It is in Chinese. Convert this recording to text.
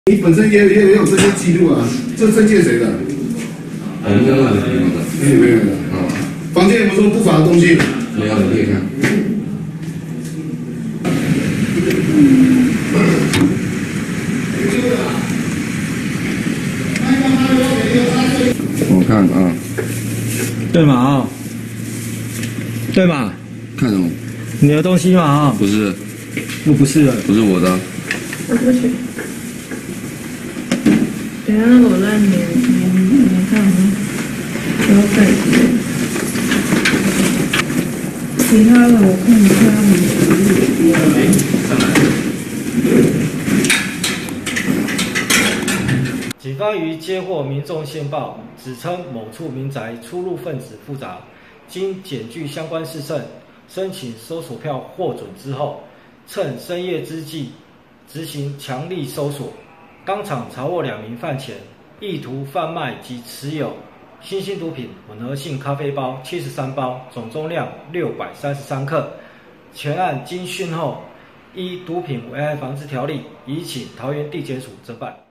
你本身也有这些记录啊，这证件谁的？ 我们这个没有的， 没有的啊。房间有没有什么不法的东西？ 没有，你可以看。我看啊， 对嘛啊、对嘛， 看什么？ 你的东西嘛啊、 不是， 不是的， 不是我的。 我不去。等一下我在你看吗？有感觉。其他的我看一下他们。 警方于接获民众线报，指称某处民宅出入分子复杂，经检具相关事证，申请搜索票获准之后，趁深夜之际执行强力搜索，当场查获2名犯前，意图贩卖及持有新兴毒品混合性咖啡包73包，总重量633克。全案经讯后，依毒品危害防治条例，移请桃园地检署侦办。